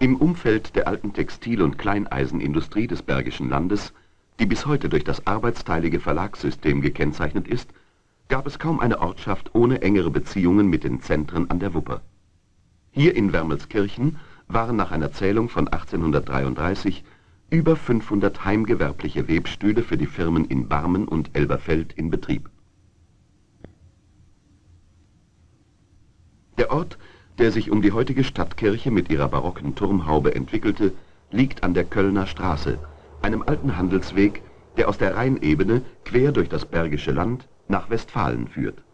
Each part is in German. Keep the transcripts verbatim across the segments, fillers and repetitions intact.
Im Umfeld der alten Textil- und Kleineisenindustrie des Bergischen Landes, die bis heute durch das arbeitsteilige Verlagssystem gekennzeichnet ist, gab es kaum eine Ortschaft ohne engere Beziehungen mit den Zentren an der Wupper. Hier in Wermelskirchen waren nach einer Zählung von achtzehnhundertdreiunddreißig über fünfhundert heimgewerbliche Webstühle für die Firmen in Barmen und Elberfeld in Betrieb. Der Ort, der sich um die heutige Stadtkirche mit ihrer barocken Turmhaube entwickelte, liegt an der Kölner Straße, einem alten Handelsweg, der aus der Rheinebene quer durch das Bergische Land nach Westfalen führt.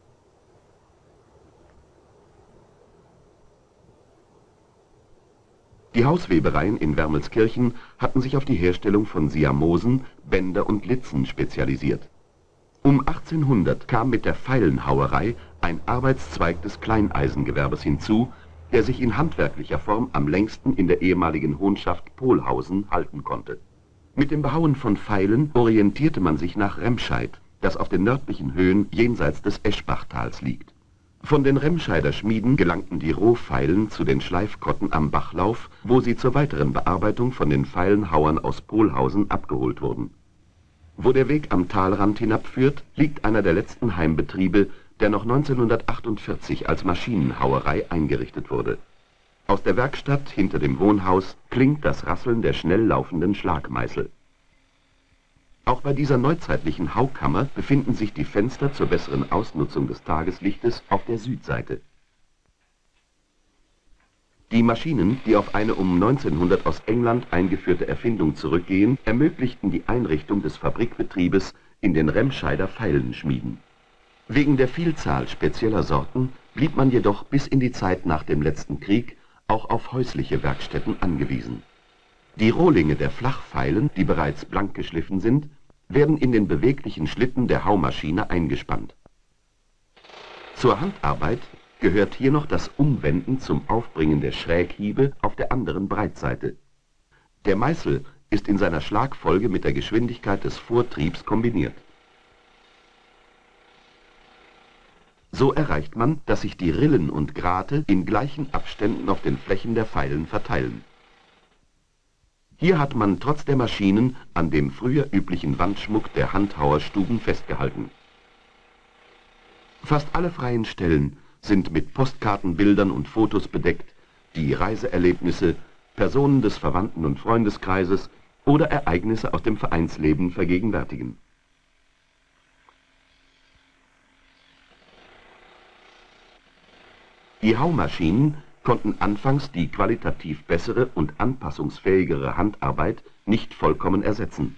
Die Hauswebereien in Wermelskirchen hatten sich auf die Herstellung von Siamosen, Bänder und Litzen spezialisiert. Um achtzehnhundert kam mit der Feilenhauerei ein Arbeitszweig des Kleineisengewerbes hinzu, der sich in handwerklicher Form am längsten in der ehemaligen Honschaft Pohlhausen halten konnte. Mit dem Behauen von Feilen orientierte man sich nach Remscheid, das auf den nördlichen Höhen jenseits des Eschbachtals liegt. Von den Remscheider Schmieden gelangten die Rohfeilen zu den Schleifkotten am Bachlauf, wo sie zur weiteren Bearbeitung von den Feilenhauern aus Pohlhausen abgeholt wurden. Wo der Weg am Talrand hinabführt, liegt einer der letzten Heimbetriebe, der noch neunzehnhundertachtundvierzig als Maschinenhauerei eingerichtet wurde. Aus der Werkstatt hinter dem Wohnhaus klingt das Rasseln der schnell laufenden Schlagmeißel. Auch bei dieser neuzeitlichen Haukammer befinden sich die Fenster zur besseren Ausnutzung des Tageslichtes auf der Südseite. Die Maschinen, die auf eine um neunzehnhundert aus England eingeführte Erfindung zurückgehen, ermöglichten die Einrichtung des Fabrikbetriebes in den Remscheider Feilenschmieden. Wegen der Vielzahl spezieller Sorten blieb man jedoch bis in die Zeit nach dem letzten Krieg auch auf häusliche Werkstätten angewiesen. Die Rohlinge der Flachfeilen, die bereits blank geschliffen sind, werden in den beweglichen Schlitten der Haumaschine eingespannt. Zur Handarbeit gehört hier noch das Umwenden zum Aufbringen der Schräghiebe auf der anderen Breitseite. Der Meißel ist in seiner Schlagfolge mit der Geschwindigkeit des Vortriebs kombiniert. So erreicht man, dass sich die Rillen und Grate in gleichen Abständen auf den Flächen der Feilen verteilen. Hier hat man trotz der Maschinen an dem früher üblichen Wandschmuck der Handhauerstuben festgehalten. Fast alle freien Stellen sind mit Postkartenbildern und Fotos bedeckt, die Reiseerlebnisse, Personen des Verwandten- und Freundeskreises oder Ereignisse aus dem Vereinsleben vergegenwärtigen. Die Haumaschinen konnten anfangs die qualitativ bessere und anpassungsfähigere Handarbeit nicht vollkommen ersetzen.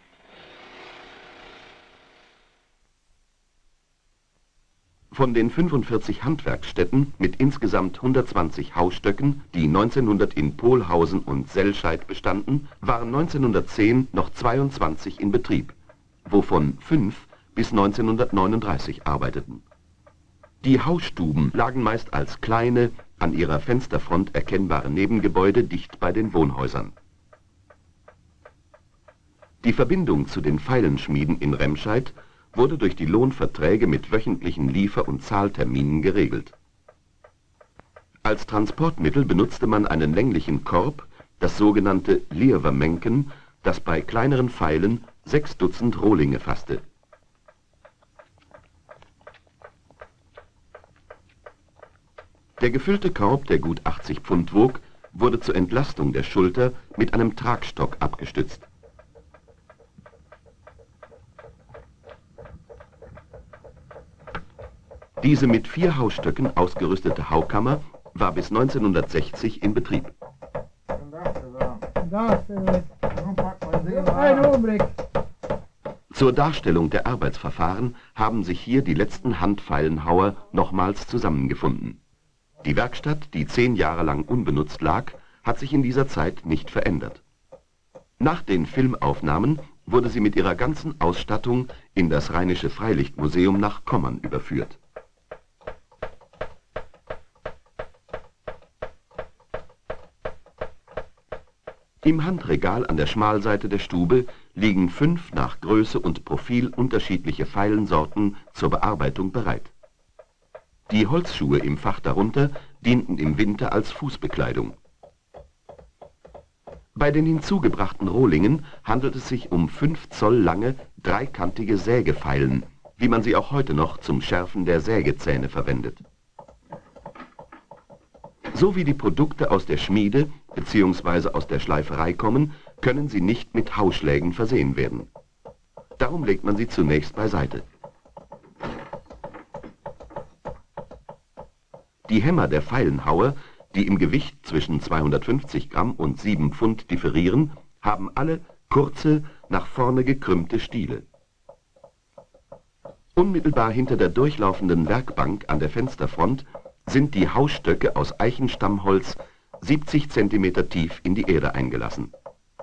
Von den fünfundvierzig Handwerksstätten mit insgesamt hundertzwanzig Haustöcken, die neunzehnhundert in Pohlhausen und Sellscheid bestanden, waren neunzehnhundertzehn noch zweiundzwanzig in Betrieb, wovon fünf bis neunzehnhundertneununddreißig arbeiteten. Die Hausstuben lagen meist als kleine, an ihrer Fensterfront erkennbare Nebengebäude dicht bei den Wohnhäusern. Die Verbindung zu den Feilenschmieden in Remscheid wurde durch die Lohnverträge mit wöchentlichen Liefer- und Zahlterminen geregelt. Als Transportmittel benutzte man einen länglichen Korb, das sogenannte Liervermenken, das bei kleineren Feilen sechs Dutzend Rohlinge fasste. Der gefüllte Korb, der gut achtzig Pfund wog, wurde zur Entlastung der Schulter mit einem Tragstock abgestützt. Diese mit vier Hausstöcken ausgerüstete Haukammer war bis neunzehnhundertsechzig in Betrieb. Zur Darstellung der Arbeitsverfahren haben sich hier die letzten Handfeilenhauer nochmals zusammengefunden. Die Werkstatt, die zehn Jahre lang unbenutzt lag, hat sich in dieser Zeit nicht verändert. Nach den Filmaufnahmen wurde sie mit ihrer ganzen Ausstattung in das Rheinische Freilichtmuseum nach Kommern überführt. Im Handregal an der Schmalseite der Stube liegen fünf nach Größe und Profil unterschiedliche Feilensorten zur Bearbeitung bereit. Die Holzschuhe im Fach darunter dienten im Winter als Fußbekleidung. Bei den hinzugebrachten Rohlingen handelt es sich um fünf Zoll lange, dreikantige Sägefeilen, wie man sie auch heute noch zum Schärfen der Sägezähne verwendet. So wie die Produkte aus der Schmiede bzw. aus der Schleiferei kommen, können sie nicht mit Hauschlägen versehen werden. Darum legt man sie zunächst beiseite. Die Hämmer der Feilenhauer, die im Gewicht zwischen zweihundertfünfzig Gramm und sieben Pfund differieren, haben alle kurze, nach vorne gekrümmte Stiele. Unmittelbar hinter der durchlaufenden Werkbank an der Fensterfront sind die Hausstöcke aus Eichenstammholz siebzig Zentimeter tief in die Erde eingelassen.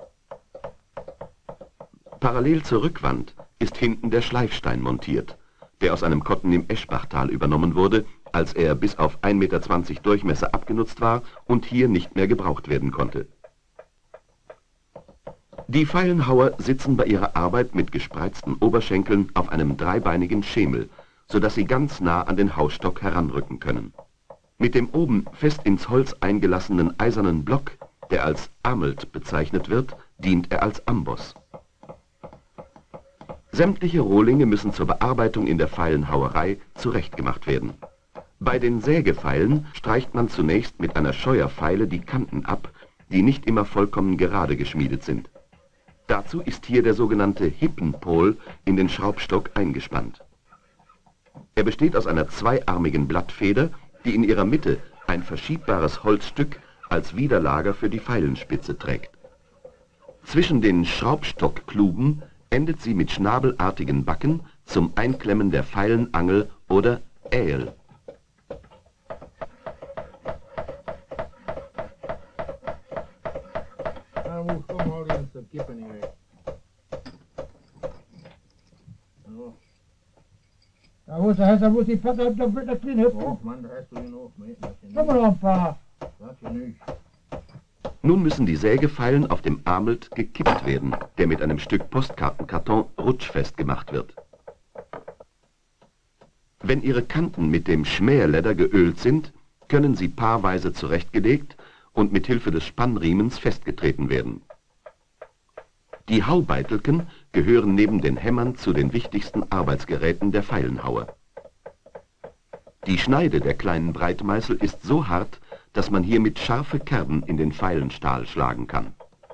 Parallel zur Rückwand ist hinten der Schleifstein montiert, der aus einem Kotten im Eschbachtal übernommen wurde, als er bis auf ein Meter zwanzig Durchmesser abgenutzt war und hier nicht mehr gebraucht werden konnte. Die Feilenhauer sitzen bei ihrer Arbeit mit gespreizten Oberschenkeln auf einem dreibeinigen Schemel, sodass sie ganz nah an den Hausstock heranrücken können. Mit dem oben fest ins Holz eingelassenen eisernen Block, der als Amelt bezeichnet wird, dient er als Amboss. Sämtliche Rohlinge müssen zur Bearbeitung in der Feilenhauerei zurechtgemacht werden. Bei den Sägefeilen streicht man zunächst mit einer Scheuerfeile die Kanten ab, die nicht immer vollkommen gerade geschmiedet sind. Dazu ist hier der sogenannte Hippenpol in den Schraubstock eingespannt. Er besteht aus einer zweiarmigen Blattfeder, die in ihrer Mitte ein verschiebbares Holzstück als Widerlager für die Feilenspitze trägt. Zwischen den Schraubstockkluben endet sie mit schnabelartigen Backen zum Einklemmen der Feilenangel oder Ähl. Ja, hoe ze hij moet die vat uit de dat kling hebben. Och man, da hast du ihn auch mit. Kom maar een paar. Das hier nicht. Nun müssen die Sägefeilen auf dem Amelt gekippt werden, der mit einem Stück Postkartenkarton rutschfest gemacht wird. Wenn ihre Kanten mit dem Schmähleder geölt sind, können sie paarweise zurechtgelegt und mit Hilfe des Spannriemens festgetreten werden. Die Haubeitelken gehören neben den Hämmern zu den wichtigsten Arbeitsgeräten der Feilenhauer. Die Schneide der kleinen Breitmeißel ist so hart, dass man hier mit scharfe Kerben in den Feilenstahl schlagen kann.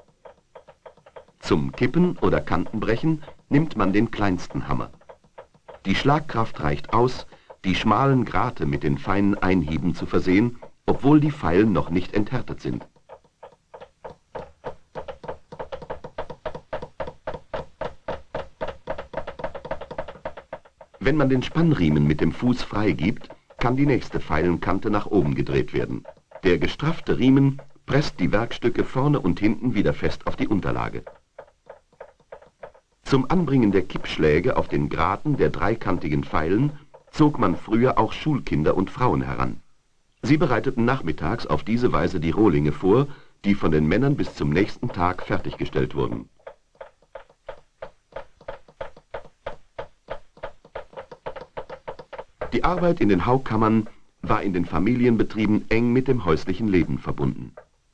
Zum Kippen oder Kantenbrechen nimmt man den kleinsten Hammer. Die Schlagkraft reicht aus, die schmalen Grate mit den feinen Einhieben zu versehen, obwohl die Feilen noch nicht enthärtet sind. Wenn man den Spannriemen mit dem Fuß freigibt, kann die nächste Feilenkante nach oben gedreht werden. Der gestraffte Riemen presst die Werkstücke vorne und hinten wieder fest auf die Unterlage. Zum Anbringen der Kippschläge auf den Graten der dreikantigen Feilen zog man früher auch Schulkinder und Frauen heran. Sie bereiteten nachmittags auf diese Weise die Rohlinge vor, die von den Männern bis zum nächsten Tag fertiggestellt wurden. Die Arbeit in den Haukammern war in den Familienbetrieben eng mit dem häuslichen Leben verbunden.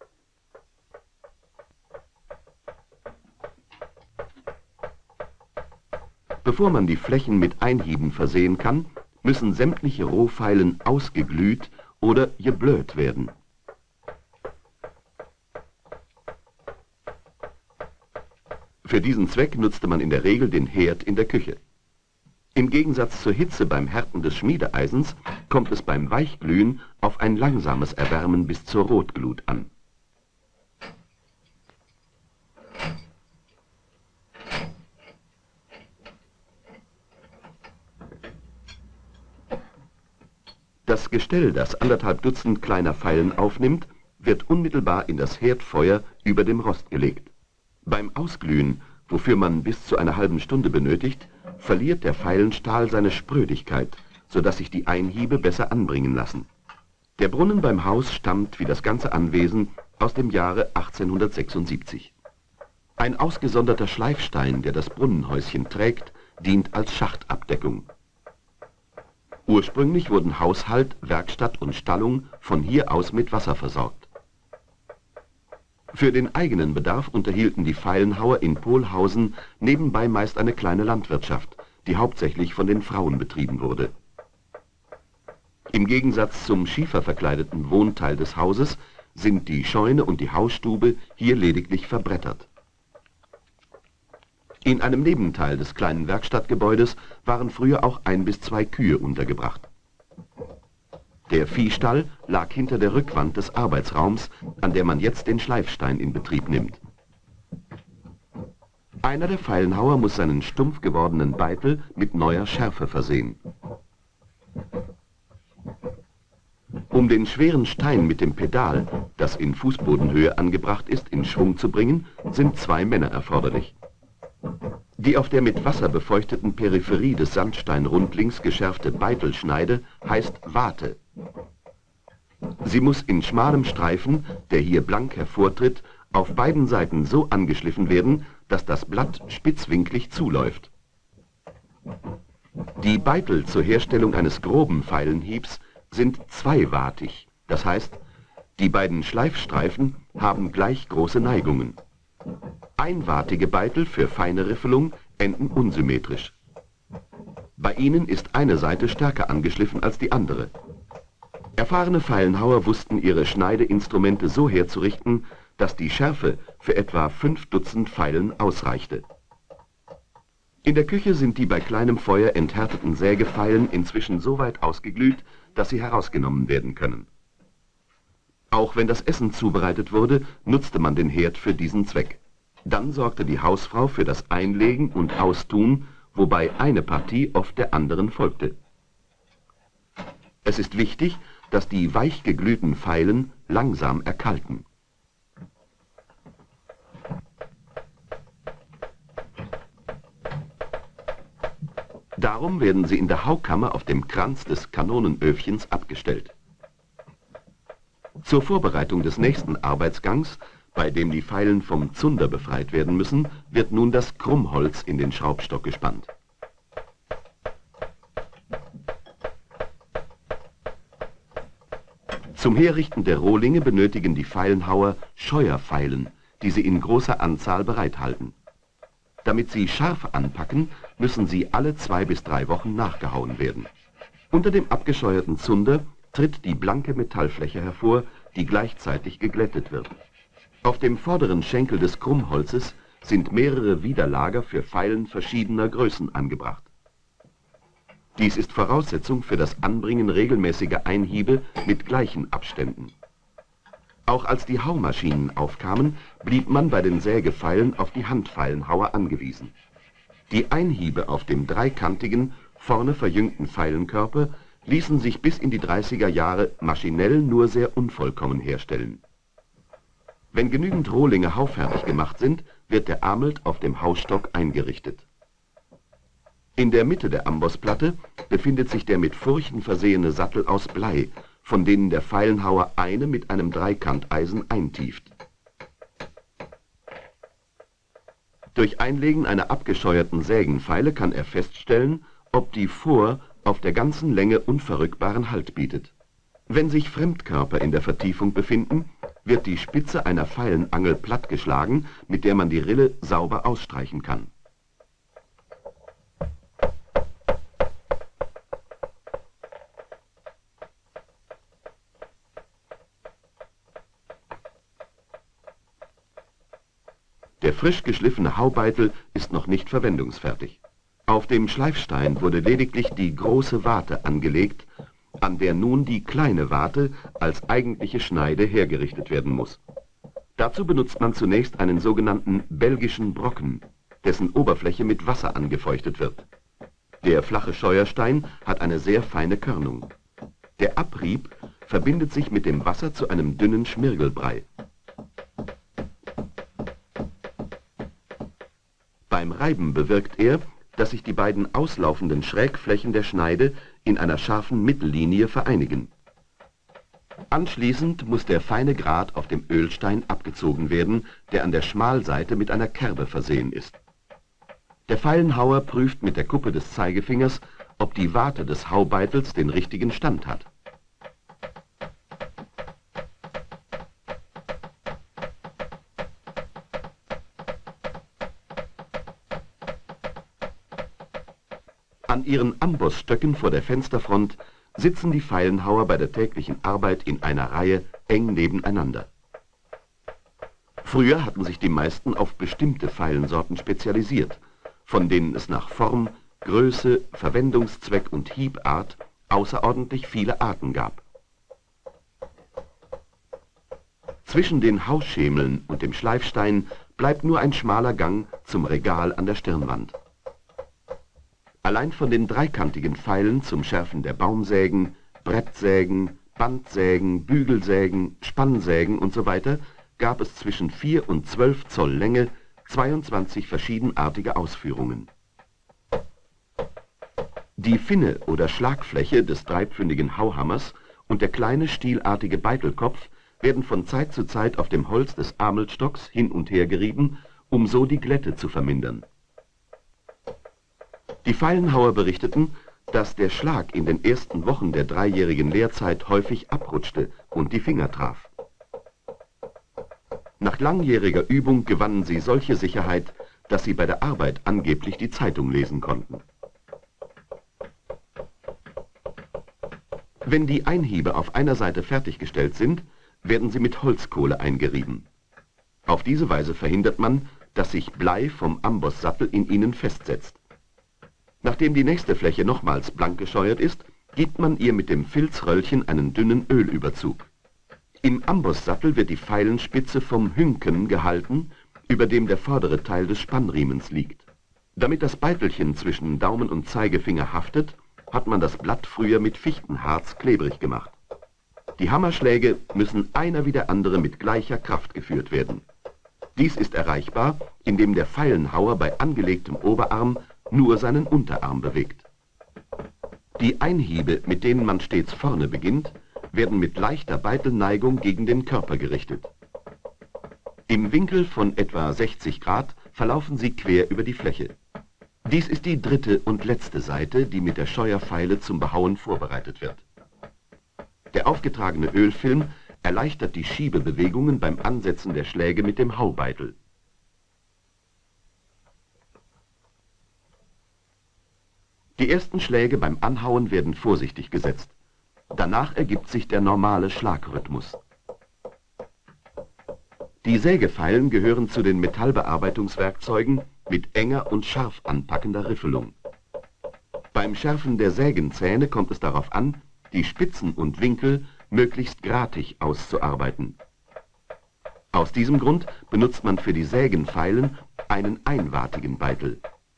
Bevor man die Flächen mit Einhieben versehen kann, müssen sämtliche Rohfeilen ausgeglüht oder geblöt werden. Für diesen Zweck nutzte man in der Regel den Herd in der Küche. Im Gegensatz zur Hitze beim Härten des Schmiedeeisens kommt es beim Weichglühen auf ein langsames Erwärmen bis zur Rotglut an. Das Gestell, das anderthalb Dutzend kleiner Feilen aufnimmt, wird unmittelbar in das Herdfeuer über dem Rost gelegt. Beim Ausglühen, wofür man bis zu einer halben Stunde benötigt, verliert der Feilenstahl seine Sprödigkeit, sodass sich die Einhiebe besser anbringen lassen. Der Brunnen beim Haus stammt, wie das ganze Anwesen, aus dem Jahre achtzehnhundertsechsundsiebzig. Ein ausgesonderter Schleifstein, der das Brunnenhäuschen trägt, dient als Schachtabdeckung. Ursprünglich wurden Haushalt, Werkstatt und Stallung von hier aus mit Wasser versorgt. Für den eigenen Bedarf unterhielten die Feilenhauer in Pohlhausen nebenbei meist eine kleine Landwirtschaft, die hauptsächlich von den Frauen betrieben wurde. Im Gegensatz zum schieferverkleideten Wohnteil des Hauses sind die Scheune und die Hausstube hier lediglich verbrettert. In einem Nebenteil des kleinen Werkstattgebäudes waren früher auch ein bis zwei Kühe untergebracht. Der Viehstall lag hinter der Rückwand des Arbeitsraums, an der man jetzt den Schleifstein in Betrieb nimmt. Einer der Feilenhauer muss seinen stumpf gewordenen Beitel mit neuer Schärfe versehen. Um den schweren Stein mit dem Pedal, das in Fußbodenhöhe angebracht ist, in Schwung zu bringen, sind zwei Männer erforderlich. Die auf der mit Wasser befeuchteten Peripherie des Sandsteinrundlings geschärfte Beitelschneide heißt Wate. Sie muss in schmalem Streifen, der hier blank hervortritt, auf beiden Seiten so angeschliffen werden, dass das Blatt spitzwinklig zuläuft. Die Beitel zur Herstellung eines groben Feilenhiebs sind zweiwatig, das heißt, die beiden Schleifstreifen haben gleich große Neigungen. Einwatige Beitel für feine Riffelung enden unsymmetrisch. Bei ihnen ist eine Seite stärker angeschliffen als die andere. Erfahrene Feilenhauer wussten ihre Schneideinstrumente so herzurichten, dass die Schärfe für etwa fünf Dutzend Feilen ausreichte. In der Küche sind die bei kleinem Feuer enthärteten Sägefeilen inzwischen so weit ausgeglüht, dass sie herausgenommen werden können. Auch wenn das Essen zubereitet wurde, nutzte man den Herd für diesen Zweck. Dann sorgte die Hausfrau für das Einlegen und Austun, wobei eine Partie oft der anderen folgte. Es ist wichtig, dass die weich geglühten Feilen langsam erkalten. Darum werden sie in der Haukammer auf dem Kranz des Kanonenöfchens abgestellt. Zur Vorbereitung des nächsten Arbeitsgangs, bei dem die Feilen vom Zunder befreit werden müssen, wird nun das Krummholz in den Schraubstock gespannt. Zum Herrichten der Rohlinge benötigen die Feilenhauer Scheuerfeilen, die sie in großer Anzahl bereithalten. Damit sie scharf anpacken, müssen sie alle zwei bis drei Wochen nachgehauen werden. Unter dem abgescheuerten Zunder tritt die blanke Metallfläche hervor, die gleichzeitig geglättet wird. Auf dem vorderen Schenkel des Krummholzes sind mehrere Widerlager für Feilen verschiedener Größen angebracht. Dies ist Voraussetzung für das Anbringen regelmäßiger Einhiebe mit gleichen Abständen. Auch als die Haumaschinen aufkamen, blieb man bei den Sägefeilen auf die Handfeilenhauer angewiesen. Die Einhiebe auf dem dreikantigen, vorne verjüngten Feilenkörper ließen sich bis in die dreißiger Jahre maschinell nur sehr unvollkommen herstellen. Wenn genügend Rohlinge haufertig gemacht sind, wird der Amelt auf dem Hausstock eingerichtet. In der Mitte der Ambossplatte befindet sich der mit Furchen versehene Sattel aus Blei, von denen der Feilenhauer eine mit einem Dreikanteisen eintieft. Durch Einlegen einer abgescheuerten Sägenfeile kann er feststellen, ob die Vor auf der ganzen Länge unverrückbaren Halt bietet. Wenn sich Fremdkörper in der Vertiefung befinden, wird die Spitze einer Feilenangel plattgeschlagen, mit der man die Rille sauber ausstreichen kann. Der frisch geschliffene Haubeitel ist noch nicht verwendungsfertig. Auf dem Schleifstein wurde lediglich die große Wate angelegt, an der nun die kleine Wate als eigentliche Schneide hergerichtet werden muss. Dazu benutzt man zunächst einen sogenannten belgischen Brocken, dessen Oberfläche mit Wasser angefeuchtet wird. Der flache Scheuerstein hat eine sehr feine Körnung. Der Abrieb verbindet sich mit dem Wasser zu einem dünnen Schmirgelbrei. Beim Reiben bewirkt er, dass sich die beiden auslaufenden Schrägflächen der Schneide in einer scharfen Mittellinie vereinigen. Anschließend muss der feine Grat auf dem Ölstein abgezogen werden, der an der Schmalseite mit einer Kerbe versehen ist. Der Feilenhauer prüft mit der Kuppe des Zeigefingers, ob die Wate des Haubeitels den richtigen Stand hat. An ihren Ambosstöcken vor der Fensterfront sitzen die Feilenhauer bei der täglichen Arbeit in einer Reihe eng nebeneinander. Früher hatten sich die meisten auf bestimmte Feilensorten spezialisiert, von denen es nach Form, Größe, Verwendungszweck und Hiebart außerordentlich viele Arten gab. Zwischen den Hausschemeln und dem Schleifstein bleibt nur ein schmaler Gang zum Regal an der Stirnwand. Allein von den dreikantigen Pfeilen zum Schärfen der Baumsägen, Brettsägen, Bandsägen, Bügelsägen, Spannsägen usw. gab es zwischen vier und zwölf Zoll Länge zweiundzwanzig verschiedenartige Ausführungen. Die Finne oder Schlagfläche des dreipfündigen Hauhammers und der kleine stielartige Beitelkopf werden von Zeit zu Zeit auf dem Holz des Amelstocks hin und her gerieben, um so die Glätte zu vermindern. Die Feilenhauer berichteten, dass der Schlag in den ersten Wochen der dreijährigen Lehrzeit häufig abrutschte und die Finger traf. Nach langjähriger Übung gewannen sie solche Sicherheit, dass sie bei der Arbeit angeblich die Zeitung lesen konnten. Wenn die Einhiebe auf einer Seite fertiggestellt sind, werden sie mit Holzkohle eingerieben. Auf diese Weise verhindert man, dass sich Blei vom Ambosssattel in ihnen festsetzt. Nachdem die nächste Fläche nochmals blank gescheuert ist, gibt man ihr mit dem Filzröllchen einen dünnen Ölüberzug. Im Ambosssattel wird die Feilenspitze vom Hünken gehalten, über dem der vordere Teil des Spannriemens liegt. Damit das Beitelchen zwischen Daumen und Zeigefinger haftet, hat man das Blatt früher mit Fichtenharz klebrig gemacht. Die Hammerschläge müssen einer wie der andere mit gleicher Kraft geführt werden. Dies ist erreichbar, indem der Feilenhauer bei angelegtem Oberarm nur seinen Unterarm bewegt. Die Einhiebe, mit denen man stets vorne beginnt, werden mit leichter Beitelneigung gegen den Körper gerichtet. Im Winkel von etwa sechzig Grad verlaufen sie quer über die Fläche. Dies ist die dritte und letzte Seite, die mit der Scheuerfeile zum Behauen vorbereitet wird. Der aufgetragene Ölfilm erleichtert die Schiebebewegungen beim Ansetzen der Schläge mit dem Haubeitel. Die ersten Schläge beim Anhauen werden vorsichtig gesetzt. Danach ergibt sich der normale Schlagrhythmus. Die Sägefeilen gehören zu den Metallbearbeitungswerkzeugen mit enger und scharf anpackender Riffelung. Beim Schärfen der Sägenzähne kommt es darauf an, die Spitzen und Winkel möglichst gratig auszuarbeiten. Aus diesem Grund benutzt man für die Sägenfeilen einen einwartigen Beitel.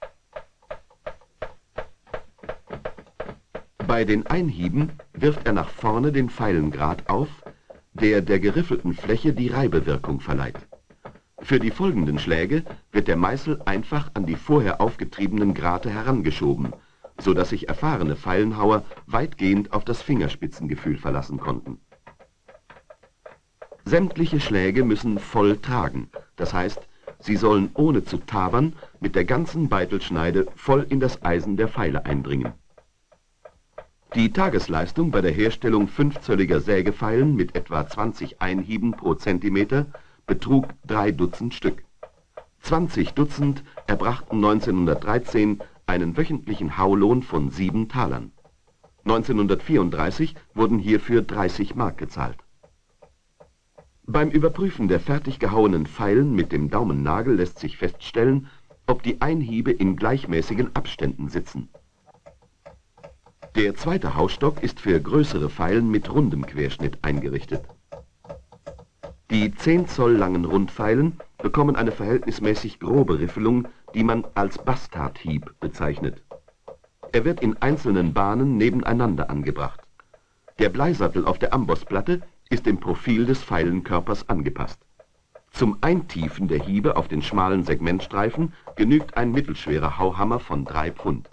Bei den Einhieben wirft er nach vorne den Feilengrad auf, der der geriffelten Fläche die Reibewirkung verleiht. Für die folgenden Schläge wird der Meißel einfach an die vorher aufgetriebenen Grate herangeschoben, so dass sich erfahrene Feilenhauer weitgehend auf das Fingerspitzengefühl verlassen konnten. Sämtliche Schläge müssen voll tragen, das heißt, sie sollen ohne zu tabern mit der ganzen Beitelschneide voll in das Eisen der Feile eindringen. Die Tagesleistung bei der Herstellung fünfzölliger Sägefeilen mit etwa zwanzig Einhieben pro Zentimeter betrug drei Dutzend Stück. zwanzig Dutzend erbrachten neunzehnhundertdreizehn einen wöchentlichen Haulohn von sieben Talern. neunzehnhundertvierunddreißig wurden hierfür dreißig Mark gezahlt. Beim Überprüfen der fertig gehauenen Feilen mit dem Daumennagel lässt sich feststellen, ob die Einhiebe in gleichmäßigen Abständen sitzen. Der zweite Hausstock ist für größere Feilen mit rundem Querschnitt eingerichtet. Die zehn Zoll langen Rundfeilen bekommen eine verhältnismäßig grobe Riffelung, die man als Bastardhieb bezeichnet. Er wird in einzelnen Bahnen nebeneinander angebracht. Der Bleisattel auf der Ambossplatte ist dem Profil des Feilenkörpers angepasst. Zum Eintiefen der Hiebe auf den schmalen Segmentstreifen genügt ein mittelschwerer Hauhammer von drei Pfund.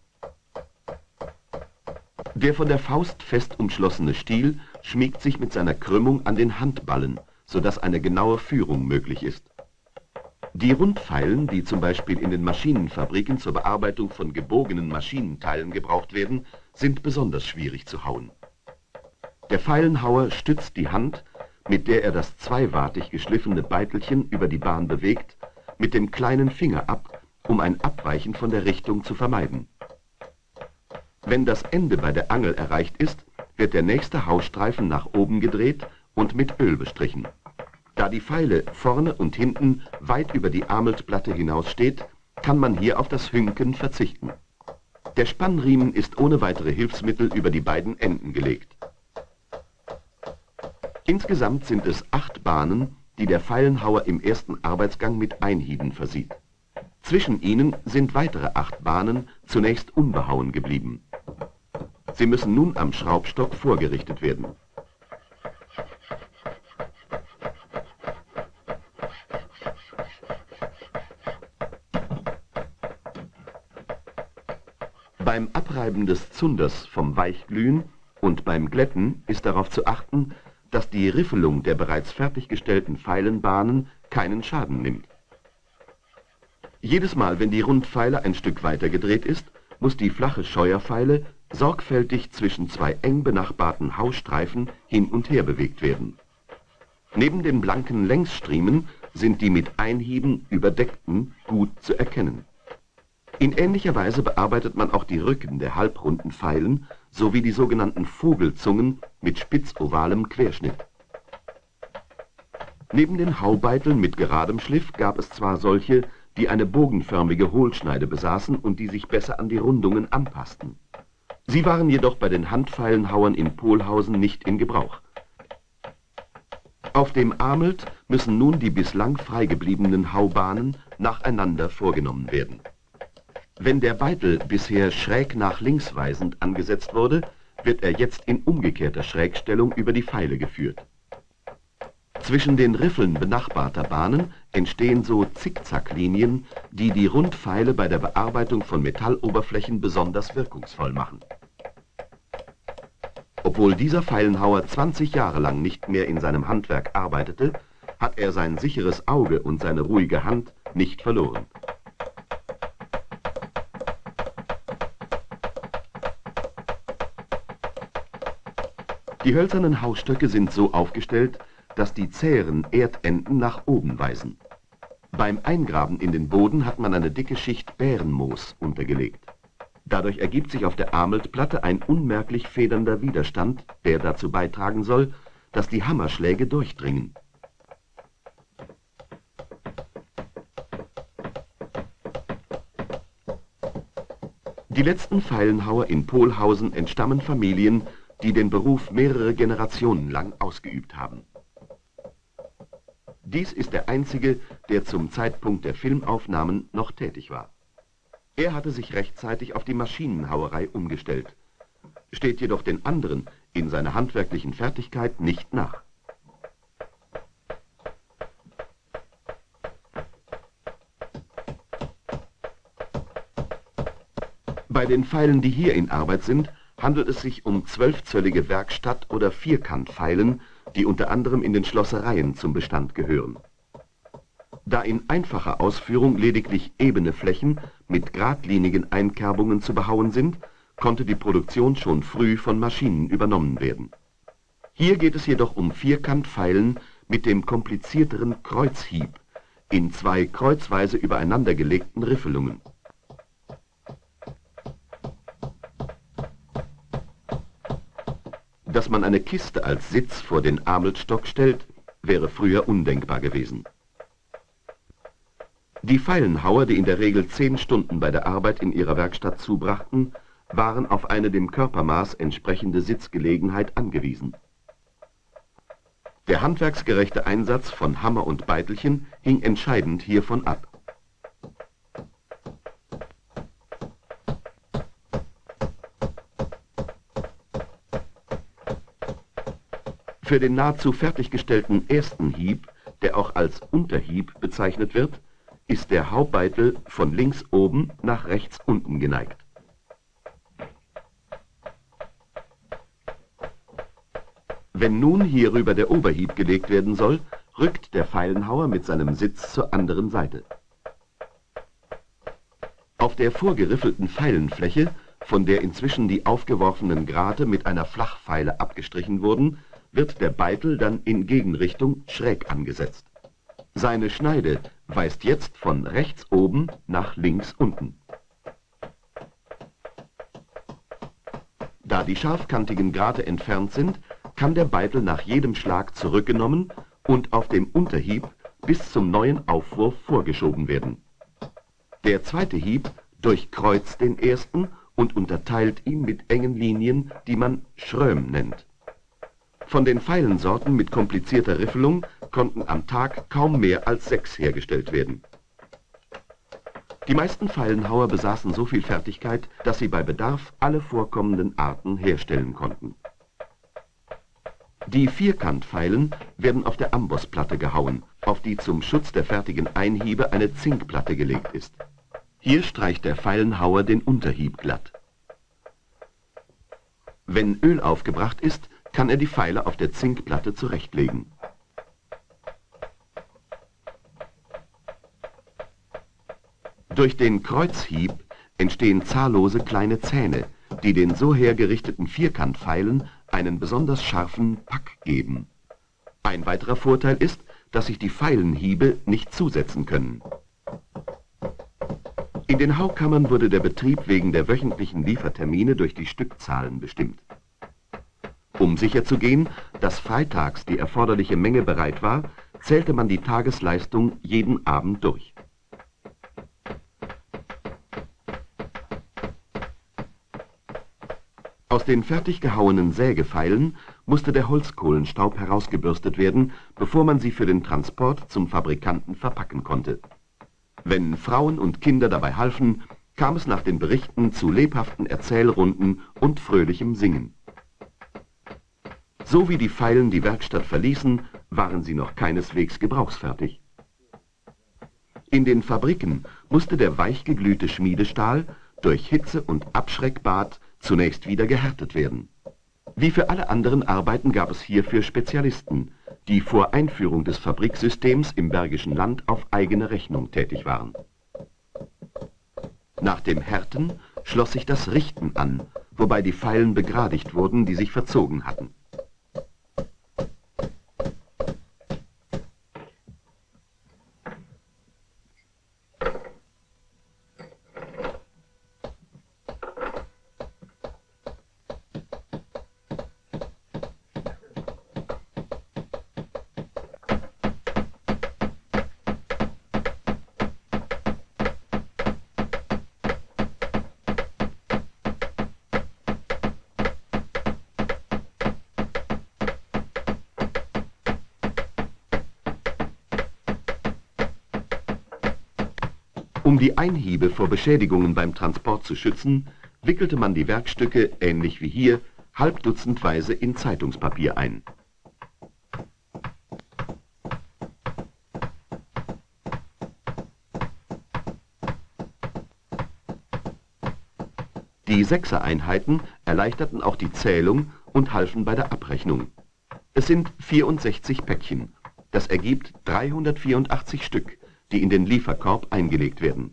Der von der Faust fest umschlossene Stiel schmiegt sich mit seiner Krümmung an den Handballen, sodass eine genaue Führung möglich ist. Die Rundfeilen, die zum Beispiel in den Maschinenfabriken zur Bearbeitung von gebogenen Maschinenteilen gebraucht werden, sind besonders schwierig zu hauen. Der Feilenhauer stützt die Hand, mit der er das zweiwartig geschliffene Beitelchen über die Bahn bewegt, mit dem kleinen Finger ab, um ein Abweichen von der Richtung zu vermeiden. Wenn das Ende bei der Angel erreicht ist, wird der nächste Haustreifen nach oben gedreht und mit Öl bestrichen. Da die Feile vorne und hinten weit über die Armeltplatte hinaus steht, kann man hier auf das Hünken verzichten. Der Spannriemen ist ohne weitere Hilfsmittel über die beiden Enden gelegt. Insgesamt sind es acht Bahnen, die der Feilenhauer im ersten Arbeitsgang mit Einhieben versieht. Zwischen ihnen sind weitere acht Bahnen zunächst unbehauen geblieben. Sie müssen nun am Schraubstock vorgerichtet werden. Beim Abreiben des Zunders vom Weichglühen und beim Glätten ist darauf zu achten, dass die Riffelung der bereits fertiggestellten Feilenbahnen keinen Schaden nimmt. Jedes Mal, wenn die Rundfeile ein Stück weiter gedreht ist, muss die flache Scheuerfeile sorgfältig zwischen zwei eng benachbarten Haustreifen hin und her bewegt werden. Neben den blanken Längsstriemen sind die mit Einhieben überdeckten gut zu erkennen. In ähnlicher Weise bearbeitet man auch die Rücken der halbrunden Feilen sowie die sogenannten Vogelzungen mit spitzovalem Querschnitt. Neben den Haubeiteln mit geradem Schliff gab es zwar solche, die eine bogenförmige Hohlschneide besaßen und die sich besser an die Rundungen anpassten. Sie waren jedoch bei den Handfeilenhauern in Pohlhausen nicht in Gebrauch. Auf dem Amelt müssen nun die bislang freigebliebenen Haubahnen nacheinander vorgenommen werden. Wenn der Beitel bisher schräg nach links weisend angesetzt wurde, wird er jetzt in umgekehrter Schrägstellung über die Feile geführt. Zwischen den Riffeln benachbarter Bahnen entstehen so Zickzacklinien, die die Rundfeile bei der Bearbeitung von Metalloberflächen besonders wirkungsvoll machen. Obwohl dieser Feilenhauer zwanzig Jahre lang nicht mehr in seinem Handwerk arbeitete, hat er sein sicheres Auge und seine ruhige Hand nicht verloren. Die hölzernen Hausstöcke sind so aufgestellt, dass die zäheren Erdenden nach oben weisen. Beim Eingraben in den Boden hat man eine dicke Schicht Bärenmoos untergelegt. Dadurch ergibt sich auf der Armeltplatte ein unmerklich federnder Widerstand, der dazu beitragen soll, dass die Hammerschläge durchdringen. Die letzten Feilenhauer in Pohlhausen entstammen Familien, die den Beruf mehrere Generationen lang ausgeübt haben. Dies ist der einzige, der zum Zeitpunkt der Filmaufnahmen noch tätig war. Er hatte sich rechtzeitig auf die Maschinenhauerei umgestellt, steht jedoch den anderen in seiner handwerklichen Fertigkeit nicht nach. Bei den Feilen, die hier in Arbeit sind, handelt es sich um zwölfzöllige Werkstatt- oder Vierkantfeilen, die unter anderem in den Schlossereien zum Bestand gehören. Da in einfacher Ausführung lediglich ebene Flächen mit geradlinigen Einkerbungen zu behauen sind, konnte die Produktion schon früh von Maschinen übernommen werden. Hier geht es jedoch um Vierkantfeilen mit dem komplizierteren Kreuzhieb in zwei kreuzweise übereinander gelegten Riffelungen. Dass man eine Kiste als Sitz vor den Ameltstock stellt, wäre früher undenkbar gewesen. Die Feilenhauer, die in der Regel zehn Stunden bei der Arbeit in ihrer Werkstatt zubrachten, waren auf eine dem Körpermaß entsprechende Sitzgelegenheit angewiesen. Der handwerksgerechte Einsatz von Hammer und Beitelchen hing entscheidend hiervon ab. Für den nahezu fertiggestellten ersten Hieb, der auch als Unterhieb bezeichnet wird, ist der Haubbeitel von links oben nach rechts unten geneigt. Wenn nun hierüber der Oberhieb gelegt werden soll, rückt der Feilenhauer mit seinem Sitz zur anderen Seite. Auf der vorgeriffelten Feilenfläche, von der inzwischen die aufgeworfenen Grate mit einer Flachfeile abgestrichen wurden, wird der Beitel dann in Gegenrichtung schräg angesetzt. Seine Schneide weist jetzt von rechts oben nach links unten. Da die scharfkantigen Grate entfernt sind, kann der Beitel nach jedem Schlag zurückgenommen und auf dem Unterhieb bis zum neuen Aufwurf vorgeschoben werden. Der zweite Hieb durchkreuzt den ersten und unterteilt ihn mit engen Linien, die man Schröm nennt. Von den Feilensorten mit komplizierter Riffelung konnten am Tag kaum mehr als sechs hergestellt werden. Die meisten Feilenhauer besaßen so viel Fertigkeit, dass sie bei Bedarf alle vorkommenden Arten herstellen konnten. Die Vierkantfeilen werden auf der Ambossplatte gehauen, auf die zum Schutz der fertigen Einhiebe eine Zinkplatte gelegt ist. Hier streicht der Feilenhauer den Unterhieb glatt. Wenn Öl aufgebracht ist, kann er die Feile auf der Zinkplatte zurechtlegen. Durch den Kreuzhieb entstehen zahllose kleine Zähne, die den so hergerichteten Vierkantpfeilen einen besonders scharfen Pack geben. Ein weiterer Vorteil ist, dass sich die Pfeilenhiebe nicht zusetzen können. In den Haukammern wurde der Betrieb wegen der wöchentlichen Liefertermine durch die Stückzahlen bestimmt. Um sicherzugehen, dass freitags die erforderliche Menge bereit war, zählte man die Tagesleistung jeden Abend durch. Aus den fertig gehauenen Sägefeilen musste der Holzkohlenstaub herausgebürstet werden, bevor man sie für den Transport zum Fabrikanten verpacken konnte. Wenn Frauen und Kinder dabei halfen, kam es nach den Berichten zu lebhaften Erzählrunden und fröhlichem Singen. So wie die Feilen die Werkstatt verließen, waren sie noch keineswegs gebrauchsfertig. In den Fabriken musste der weichgeglühte Schmiedestahl durch Hitze und Abschreckbad zunächst wieder gehärtet werden. Wie für alle anderen Arbeiten gab es hierfür Spezialisten, die vor Einführung des Fabriksystems im Bergischen Land auf eigene Rechnung tätig waren. Nach dem Härten schloss sich das Richten an, wobei die Feilen begradigt wurden, die sich verzogen hatten. Um die Einhiebe vor Beschädigungen beim Transport zu schützen, wickelte man die Werkstücke, ähnlich wie hier, halbdutzendweise in Zeitungspapier ein. Die Sechsereinheiten erleichterten auch die Zählung und halfen bei der Abrechnung. Es sind vierundsechzig Päckchen. Das ergibt dreihundertvierundachtzig Stück, die in den Lieferkorb eingelegt werden.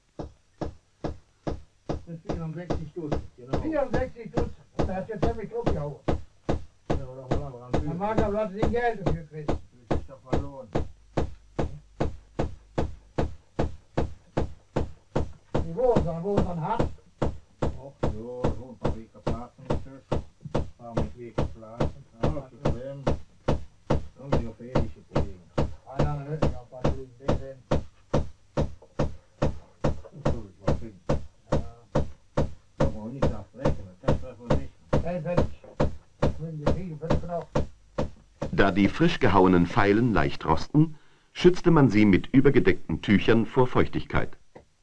vierundsechzig Stutz, genau. vierundsechzig Dutzend. Da hast du jetzt ziemlich drauf gehauen. Ja, oder mal dran. Dann mag er bloß die Geld dafür kriegen. Das ist doch verloren. Die Wohnen, dann wohnen dann hart. Ach ja, so ein paar Wege Platten natürlich. Ein paar mit Wege Platten. Ja, das Problem. Dann sind ja fähige Kollegen. Einer nicht, ich hab ein bisschen gesehen. Das soll ich mal finden. Kann man auch nicht abbrechen, das kann man nicht. Hey, fertig. Ich will die Kriege völlig genau. Da die frisch gehauenen Feilen leicht rosten, schützte man sie mit übergedeckten Tüchern vor Feuchtigkeit.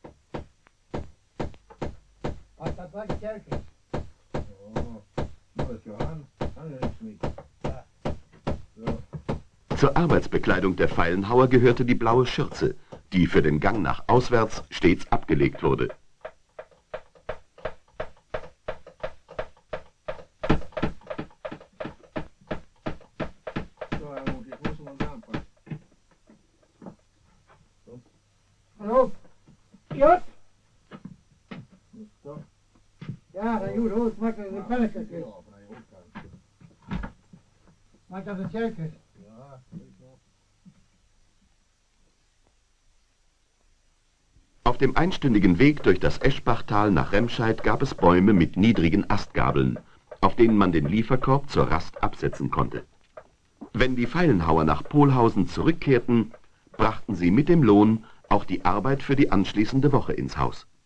Was das war, die Kerke. Ja, das ist ja an. Kann ja nichts mit. Ja. Ja. Zur Arbeitsbekleidung der Feilenhauer gehörte die blaue Schürze, die für den Gang nach auswärts stets abgelegt wurde. So, Herr Mut, jetzt muss man da anfangen. So. Hallo? Jut? So. Ja, der Jut, holt, macht das eine Pelleke. Ja, aber na gut, dann. Macht das eine Kerke. Ja, ist noch. Auf dem einstündigen Weg durch das Eschbachtal nach Remscheid gab es Bäume mit niedrigen Astgabeln, auf denen man den Lieferkorb zur Rast absetzen konnte. Wenn die Feilenhauer nach Pohlhausen zurückkehrten, brachten sie mit dem Lohn auch die Arbeit für die anschließende Woche ins Haus.